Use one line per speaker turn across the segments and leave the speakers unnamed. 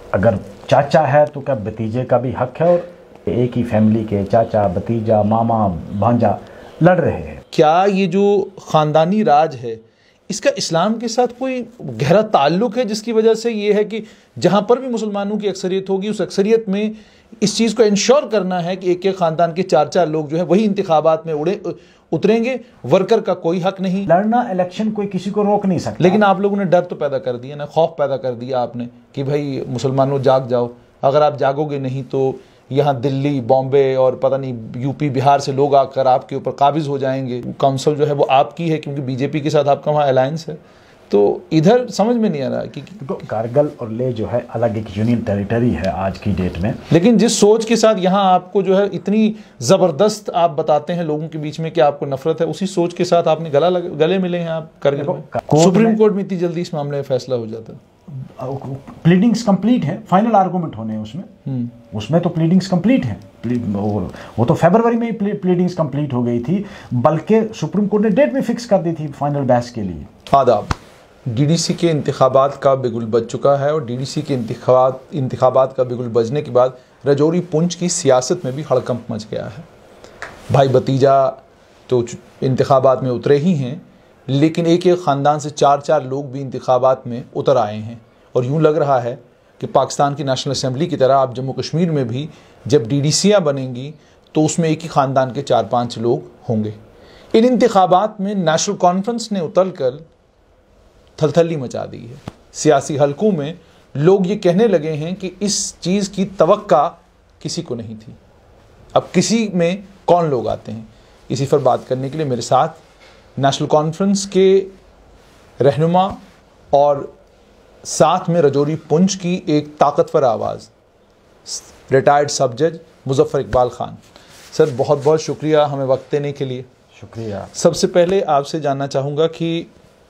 अगर चाचा है तो क्या भतीजे का भी हक है? और एक ही फैमिली के चाचा, भतीजा, मामा, भांजा लड़ रहे हैं।
क्या ये जो ख़ानदानी राज है इसका इस्लाम के साथ कोई गहरा ताल्लुक है, जिसकी वजह से ये है कि जहाँ पर भी मुसलमानों की अक्सरियत होगी उस अक्सरियत में इस चीज़ को इंश्योर करना है कि एक एक ख़ानदान के 4-4 लोग जो है वही इंतखाबात में उतरेंगे, वर्कर का कोई हक नहीं।
लड़ना इलेक्शन कोई किसी को रोक नहीं सकता।
लेकिन आप लोगों ने डर तो पैदा कर दिया ना, खौफ पैदा कर दिया आपने कि भाई मुसलमानों जाग जाओ, अगर आप जागोगे नहीं तो यहाँ दिल्ली, बॉम्बे और पता नहीं यूपी, बिहार से लोग आकर आपके ऊपर काबिज हो जाएंगे। काउंसिल जो है वो आपकी है क्योंकि बीजेपी के साथ आपका वहाँ अलायंस है। तो इधर समझ में नहीं आ रहा कि
कारगिल और ले जो है अलग एक यूनियन टेरिटरी है आज की डेट में।
लेकिन जिस सोच के साथ यहाँ आपको जो है इतनी ज़बरदस्त आप बताते हैं लोगों के बीच में कि आपको नफरत है, उसी सोच के साथ आपने गले मिले हैं आप कारगिल में। सुप्रीम कोर्ट में इतनी जल्दी इस मामले में फैसला हो जाता है।
प्लीडिंग्स कंप्लीट है, फाइनल आर्गूमेंट होने हैं उसमें तो प्लीडिंग्स कंप्लीट है। वो तो फरवरी में ही प्लीडिंग्स कंप्लीट हो गई थी, बल्कि सुप्रीम कोर्ट ने डेट भी फिक्स कर दी थी फाइनल बहस के लिए।
आदाब। डीडीसी के इंतखाबात का बिगुल बज चुका है और डीडीसी के इंतखाबात का बिगुल बजने के बाद राजौरी पुंछ की सियासत में भी हड़कंप मच गया है। भाई भतीजा तो इंतखाबात में उतरे ही हैं, लेकिन एक एक ख़ानदान से 4-4 लोग भी इंतखाबात में उतर आए हैं। और यूँ लग रहा है कि पाकिस्तान की नेशनल असम्बली की तरह अब जम्मू कश्मीर में भी जब डीडीसियाँ बनेंगी तो उसमें एक ही ख़ानदान के 4-5 लोग होंगे। इन इंतखाबात में नेशनल कॉन्फ्रेंस ने उतर कर थलथली मचा दी है। सियासी हलकों में लोग ये कहने लगे हैं कि इस चीज़ की तवक्का किसी को नहीं थी। अब किसी में कौन लोग आते हैं, इसी पर बात करने के लिए मेरे साथ नेशनल कॉन्फ्रेंस के रहनुमा और साथ में राजौरी पुंछ की एक ताकतवर आवाज़, रिटायर्ड सब जज मुजफ्फर इकबाल खान। सर बहुत बहुत शुक्रिया हमें वक्त देने के लिए।
शुक्रिया।
सबसे पहले आपसे जानना चाहूँगा कि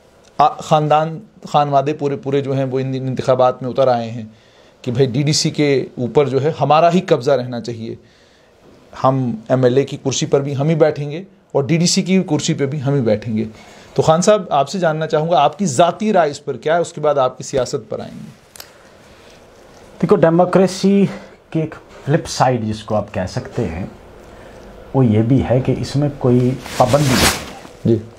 खानवादे पूरे जो हैं वो इन इंतखाबात में उतर आए हैं कि भाई डीडीसी के ऊपर जो है हमारा ही कब्ज़ा रहना चाहिए, हम एमएलए की कुर्सी पर भी हम ही बैठेंगे और डीडीसी की कुर्सी पर भी हम ही बैठेंगे। तो खान साहब आपसे जानना चाहूँगा आपकी ज़ाती राय इस पर क्या है, उसके बाद आपकी सियासत पर आएंगे।
देखो, डेमोक्रेसी की एक फ्लिप साइड जिसको आप कह सकते हैं वो ये भी है कि इसमें कोई पाबंदी नहीं है
जी।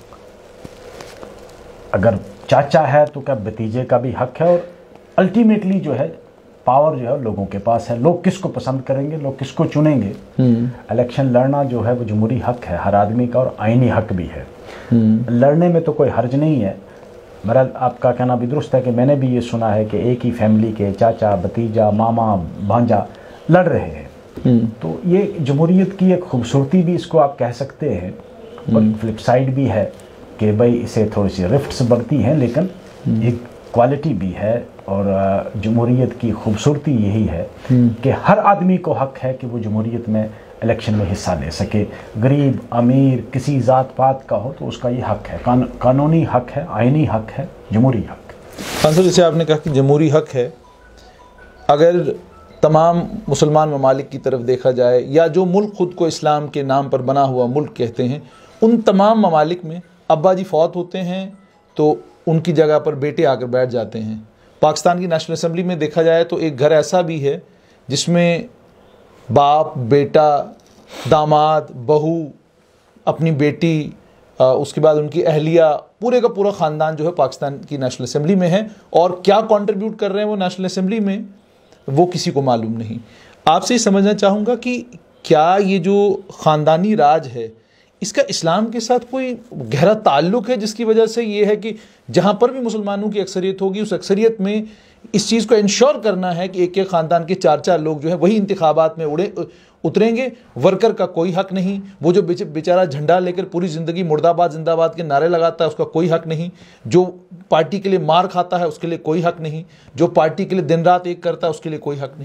अगर चाचा है तो क्या भतीजे का भी हक है? और अल्टीमेटली जो है पावर जो है लोगों के पास है। लोग किसको पसंद करेंगे, लोग किसको चुनेंगे। इलेक्शन लड़ना जो है वो जमहूरी हक है हर आदमी का और आईनी हक भी है। लड़ने में तो कोई हर्ज नहीं है। मेरा आपका कहना भी दुरुस्त है कि मैंने भी ये सुना है कि एक ही फैमिली के चाचा, भतीजा, मामा, भांजा लड़ रहे हैं। तो ये जमहूरियत की एक खूबसूरती भी इसको आप कह सकते हैं और फ्लिप साइड भी है कि भाई इसे थोड़ी सी रिफ्ट्स बढ़ती हैं, लेकिन एक क्वालिटी भी है। और जमहूरियत की खूबसूरती यही है कि हर आदमी को हक है कि वो जमहूरियत में इलेक्शन में हिस्सा ले सके। गरीब, अमीर, किसी ज़ात पात का हो तो उसका ये हक है, कानूनी हक है, आईनी हक है, जमहूरी हक।
खान साहब, जैसे आपने कहा कि जमहूरी हक है, अगर तमाम मुसलमान ममालिक की तरफ देखा जाए या जो मुल्क ख़ुद को इस्लाम के नाम पर बना हुआ मुल्क कहते हैं, उन तमाम ममालिक में अब्बा जी फौत होते हैं तो उनकी जगह पर बेटे आकर बैठ जाते हैं। पाकिस्तान की नेशनल असम्बली में देखा जाए तो एक घर ऐसा भी है जिसमें बाप, बेटा, दामाद, बहू, अपनी बेटी, उसके बाद उनकी अहलिया, पूरे का पूरा ख़ानदान जो है पाकिस्तान की नेशनल असम्बली में है। और क्या कंट्रीब्यूट कर रहे हैं वो नेशनल असम्बली में वो किसी को मालूम नहीं। आपसे समझना चाहूँगा कि क्या ये जो ख़ानदानी राज है इसका इस्लाम के साथ कोई गहरा ताल्लुक है, जिसकी वजह से ये है कि जहाँ पर भी मुसलमानों की अक्सरियत होगी उस अक्सरियत में इस चीज़ को इंश्योर करना है कि एक एक ख़ानदान के 4-4 लोग जो है वही इंतखाबात में उतरेंगे, वर्कर का कोई हक नहीं। वो जो बेचारा झंडा लेकर पूरी ज़िंदगी मुर्दाबाद जिंदाबाद के नारे लगाता है उसका कोई हक नहीं। जो पार्टी के लिए मार खाता है उसके लिए कोई हक नहीं। जो पार्टी के लिए दिन रात एक करता है उसके लिए कोई हक नहीं।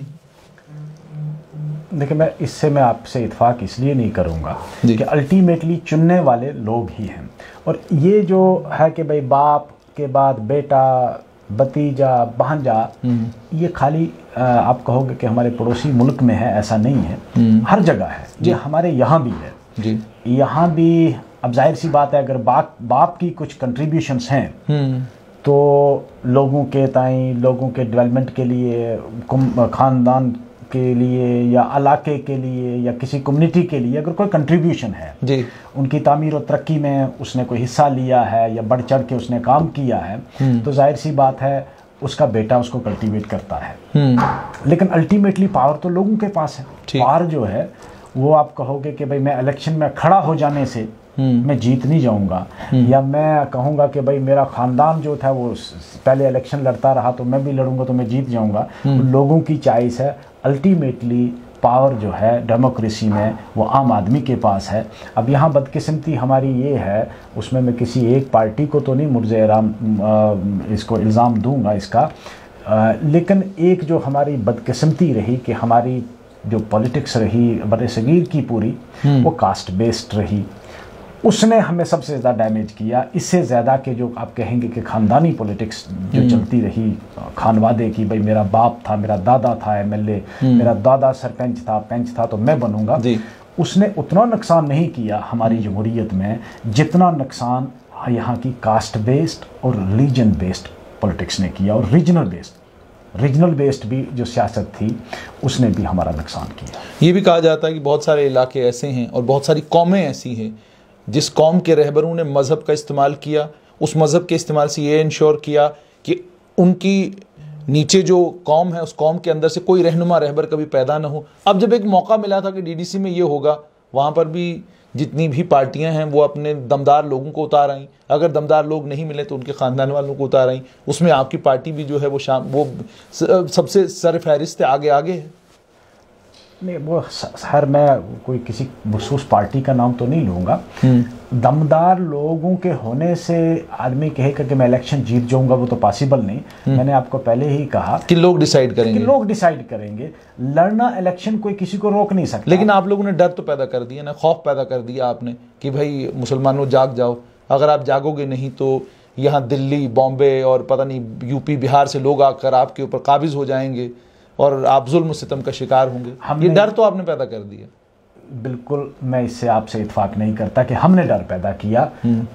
देखिए, मैं आपसे इत्फाक इसलिए नहीं करूँगा कि अल्टीमेटली चुनने वाले लोग ही हैं। और ये जो है कि भाई बाप के बाद बेटा, भतीजा, भांजा, ये खाली आप कहोगे कि हमारे पड़ोसी मुल्क में है, ऐसा नहीं है। हर जगह है। ये हमारे यहाँ भी है। यहाँ भी अब जाहिर सी बात है अगर बाप की कुछ कंट्रीब्यूशंस हैं तो लोगों के ताई, लोगों के डेवलपमेंट के लिए, ख़ानदान के लिए या इलाके के लिए या किसी कम्युनिटी के लिए अगर कोई कंट्रीब्यूशन है
जी,
उनकी तामीर और तरक्की में उसने कोई हिस्सा लिया है या बढ़ चढ़ के उसने काम किया है, तो जाहिर सी बात है उसका बेटा उसको कल्टीवेट करता है। लेकिन अल्टीमेटली पावर तो लोगों के पास है। पावर जो है वो आप कहोगे कि भाई मैं इलेक्शन में खड़ा हो जाने से मैं जीत नहीं जाऊंगा, या मैं कहूँगा कि भाई मेरा ख़ानदान जो था वो पहले इलेक्शन लड़ता रहा तो मैं भी लड़ूंगा तो मैं जीत जाऊंगा, लोगों की चॉइस है। अल्टीमेटली पावर जो है डेमोक्रेसी में वो आम आदमी के पास है। अब यहाँ बदकिस्मती हमारी ये है, उसमें मैं किसी एक पार्टी को तो नहीं मुर्ज़-ए-राम इसको इल्ज़ाम दूंगा इसका, लेकिन एक जो हमारी बदकिस्मती रही कि हमारी जो पॉलिटिक्स रही बरसगीर की पूरी वो कास्ट बेस्ड रही, उसने हमें सबसे ज़्यादा डैमेज किया। इससे ज़्यादा के जो आप कहेंगे कि ख़ानदानी पॉलिटिक्स जो चलती रही, खानवादे की, भाई मेरा बाप था, मेरा दादा था एमएलए, मेरा दादा सरपंच था, पंच था तो मैं बनूंगा, उसने उतना नुकसान नहीं किया हमारी जमहूरियत में जितना नुकसान यहाँ की कास्ट बेस्ड और रिलीजन बेस्ड पॉलिटिक्स ने किया। और रीजनल बेस्ड भी जो सियासत थी उसने भी हमारा नुकसान किया।
ये भी कहा जाता है कि बहुत सारे इलाके ऐसे हैं और बहुत सारी कौमें ऐसी हैं जिस कौम के रहबरों ने मज़हब का इस्तेमाल किया, उस मज़हब के इस्तेमाल से ये इंश्योर किया कि उनकी नीचे जो कौम है उस कौम के अंदर से कोई रहनुमा रहबर कभी पैदा ना हो। अब जब एक मौका मिला था कि डीडीसी में ये होगा, वहाँ पर भी जितनी भी पार्टियां हैं वो अपने दमदार लोगों को उतार आई, अगर दमदार लोग नहीं मिले तो उनके ख़ानदान वालों को उतार आई। उसमें आपकी पार्टी भी जो है वो सबसे सरफहरिस्त आगे है।
नहीं, वो हर मैं कोई किसी मखसूस पार्टी का नाम तो नहीं लूँगा। दमदार लोगों के होने से आदमी कहेगा कि मैं इलेक्शन जीत जाऊंगा, वो तो पॉसिबल नहीं। मैंने आपको पहले ही कहा
कि लोग डिसाइड
करेंगे। लड़ना इलेक्शन कोई किसी को रोक नहीं सकता।
लेकिन आप लोगों ने डर तो पैदा कर दिया ना, खौफ पैदा कर दिया आपने कि भाई मुसलमानों जाग जाओ, अगर आप जागोगे नहीं तो यहाँ दिल्ली, बॉम्बे और पता नहीं यूपी, बिहार से लोग आकर आपके ऊपर काबिज हो जाएंगे और आप जुल्म सितम का शिकार होंगे। ये डर तो आपने पैदा कर दिया।
बिल्कुल, मैं इससे आपसे इत्फाक नहीं करता कि हमने डर पैदा किया।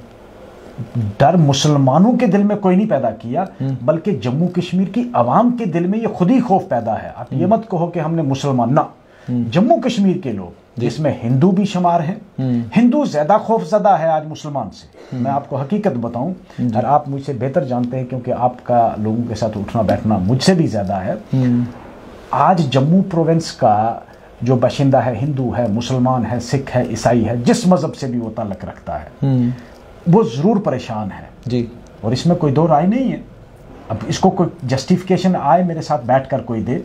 डर मुसलमानों के दिल में कोई नहीं पैदा किया, बल्कि जम्मू कश्मीर की आवाम के दिल में ये खुद ही खौफ पैदा है। आप ये मत कहो कि हमने मुसलमान, ना, जम्मू कश्मीर के लोग जिसमें हिंदू भी शुमार हैं, हिंदू ज्यादा खौफजदा है आज मुसलमान से। मैं आपको हकीकत बताऊं, और आप मुझसे बेहतर जानते हैं क्योंकि आपका लोगों के साथ उठना बैठना मुझसे भी ज्यादा है। आज जम्मू प्रोविंस का जो बाशिंदा है, हिंदू है, मुसलमान है, सिख है, ईसाई है, जिस मजहब से भी वो ताल्लुक रखता है, वो ज़रूर परेशान है जी। और इसमें कोई दो राय नहीं है। अब इसको कोई जस्टिफिकेशन आए मेरे साथ बैठकर कोई दे,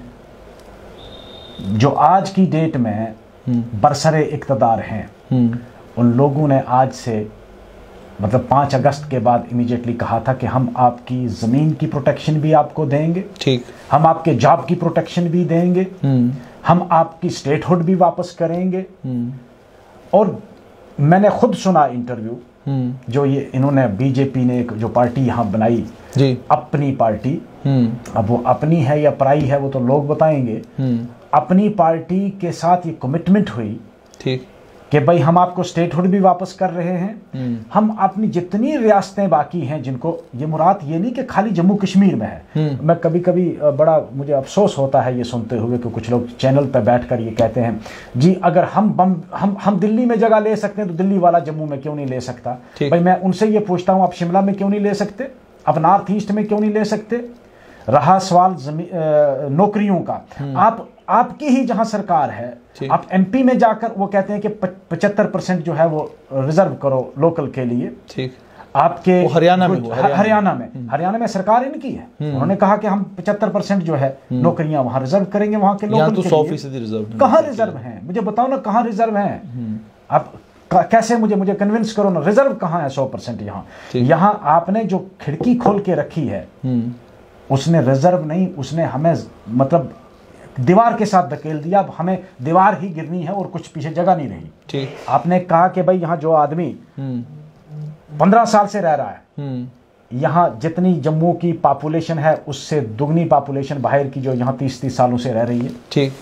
जो आज की डेट में बरसरे इक़्तिदार हैं, उन लोगों ने आज से मतलब 5 अगस्त के बाद इमीडिएटली कहा था कि हम आपकी ज़मीन की प्रोटेक्शन भी आपको देंगे, ठीक, हम आपके जॉब की प्रोटेक्शन भी देंगे, हम आपकी स्टेटहुड भी वापस करेंगे। और मैंने खुद सुना इंटरव्यू जो ये इन्होंने बीजेपी ने एक जो पार्टी यहाँ बनाई जी, अपनी पार्टी, अब वो अपनी है या पराई है वो तो लोग बताएंगे। अपनी पार्टी के साथ ये कमिटमेंट हुई, ठीक, कि भाई हम आपको स्टेटहुड भी वापस कर रहे हैं, हम अपनी जितनी रियासतें बाकी हैं, जिनको ये मुराद ये नहीं कि खाली जम्मू कश्मीर में है। मैं कभी कभी बड़ा मुझे अफसोस होता है ये सुनते हुए कि कुछ लोग चैनल पर बैठकर ये कहते हैं जी अगर हम दिल्ली में जगह ले सकते हैं तो दिल्ली वाला जम्मू में क्यों नहीं ले सकता। भाई मैं उनसे ये पूछता हूँ, आप शिमला में क्यों नहीं ले सकते, आप नॉर्थ ईस्ट में क्यों नहीं ले सकते। रहा सवाल नौकरियों का, आपकी ही जहां सरकार है, आप एमपी में जाकर वो कहते हैं कि 75% जो है वो रिजर्व करो लोकल के लिए, ठीक, आपके हरियाणा में सरकार इनकी है, उन्होंने कहा कि हम 75% जो है नौकरियां वहां रिजर्व करेंगे, वहां के लोकल
तो 100% रिजर्व।
कहां रिजर्व है, मुझे बताओ ना, कहां रिजर्व है। आप कैसे मुझे कन्विंस करो ना, रिजर्व कहां है 100% यहाँ आपने जो खिड़की खोल के रखी है उसने रिजर्व नहीं, उसने हमें मतलब दीवार के साथ धकेल दिया। अब हमें दीवार ही गिरनी है और कुछ पीछे जगह नहीं रही। ठीक, आपने कहा कि भाई यहाँ जो आदमी 15 साल से रह रहा है, यहाँ जितनी जम्मू की पॉपुलेशन है उससे दुगनी पॉपुलेशन बाहर की जो यहाँ 30 सालों से रह रही है। ठीक,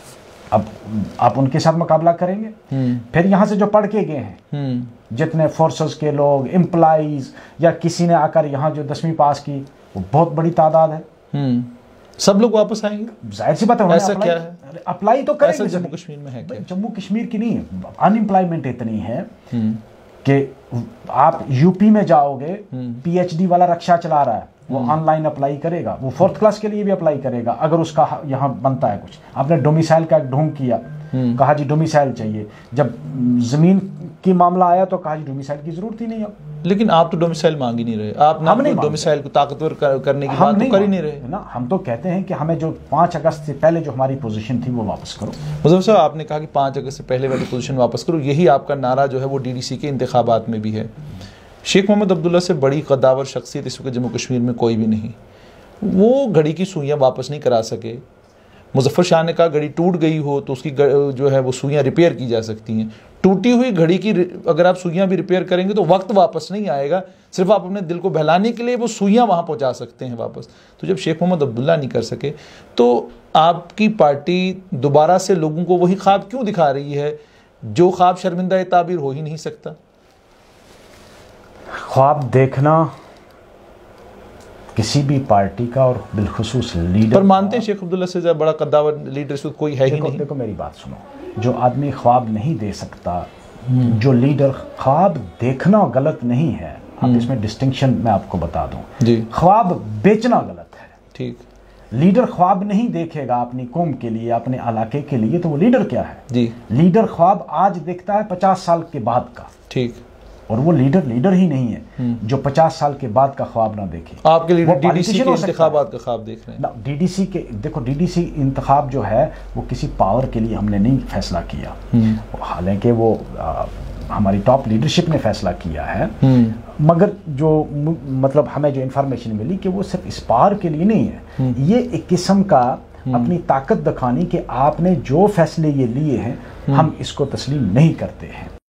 अब आप उनके साथ मुकाबला करेंगे। फिर यहाँ से जो पढ़ के गए हैं, जितने फोर्सेस के लोग, एम्प्लॉइज, या किसी ने आकर यहाँ जो 10वीं पास की, वो बहुत बड़ी तादाद है।
सब लोग वापस आएंगे,
जाहिर सी बात है।
ऐसा क्या है?
अप्लाई तो करेंगे।
जम्मू कश्मीर में है क्या?
जम्मू कश्मीर की नहीं, अनएम्प्लॉयमेंट इतनी है कि आप यूपी में जाओगे, पीएचडी वाला रिक्शा चला रहा है, वो ऑनलाइन अप्लाई करेगा, वो 4th क्लास के लिए भी अप्लाई करेगा अगर उसका यहाँ बनता है कुछ। आपने डोमिसाइल का एक ढोंग किया, कहा जी डोमिसाइल चाहिए, जब जमीन की मामला आया तो कहा जी डोमिसाइल की जरूरत ही नहीं अब।
लेकिन आप तो डोमिसाइल मांग ही नहीं रहे, आप ना डोमिसाइल को ताकतवर करने की बात तो कर ही नहीं रहे
ना। हम तो कहते हैं कि हमें जो 5 अगस्त से पहले जो हमारी पोजीशन थी वो वापस करो।
मुज़फ़्फ़र साहब, आपने कहा कि 5 अगस्त से पहले वाली पोजीशन वापस करो, यही आपका नारा जो है वो डीडीसी के इंतखाबात में भी है। शेख मोहम्मद अब्दुल्ला से बड़ी कद्दावर शख्सियत इस वक्त जम्मू कश्मीर में कोई भी नहीं। वो घड़ी की सुइयाँ वापस नहीं करा सके। मुज़फ़्फ़र शाह ने कहा घड़ी टूट गई हो तो उसकी जो है वो सुइयाँ रिपेयर की जा सकती हैं। टूटी हुई घड़ी की अगर आप सुइयाँ भी रिपेयर करेंगे तो वक्त वापस नहीं आएगा, सिर्फ आप अपने दिल को बहलाने के लिए वो सुइयाँ वहाँ पहुँचा सकते हैं वापस। तो जब शेख मोहम्मद अब्दुल्ला नहीं कर सके तो आपकी पार्टी दोबारा से लोगों को वही ख्वाब क्यों दिखा रही है जो ख्वाब शर्मिंदा ताबीर हो ही नहीं सकता?
ख्वाब देखना किसी भी पार्टी का और बिलखुसूस लीडर
पर मानते हैं शेख अब्दुल्ला से बड़ा कद्दावर लीडर इस वक्त कोई है ही नहीं।
देखो मेरी बात सुनो, जो आदमी ख्वाब नहीं दे सकता, जो लीडर, ख्वाब देखना गलत नहीं है, आप इसमें डिस्टिंक्शन मैं आपको बता दूं
जी।
ख्वाब बेचना गलत है।
ठीक,
लीडर ख्वाब नहीं देखेगा अपनी कौम के लिए, अपने इलाके के लिए, तो वो लीडर क्या है
जी?
लीडर ख्वाब आज देखता है 50 साल के बाद का।
ठीक,
और वो लीडर ही नहीं है जो 50 साल के बाद का ख्वाब ना देखे।
आपके लीडर डीडीसी के इंतखाबात का ख्वाब देख रहे हैं
ना। डीडीसी के देखो, डीडीसी इंतखाब जो है वो किसी पावर के लिए हमने नहीं फैसला किया, हालांकि वो हमारी टॉप लीडरशिप ने फैसला किया है, मगर जो मतलब हमें जो इंफॉर्मेशन मिली कि वो सिर्फ इस पावर के लिए नहीं है। ये एक किस्म का अपनी ताकत दिखानी कि आपने जो फैसले ये लिए हैं हम इसको तस्लीम नहीं करते हैं।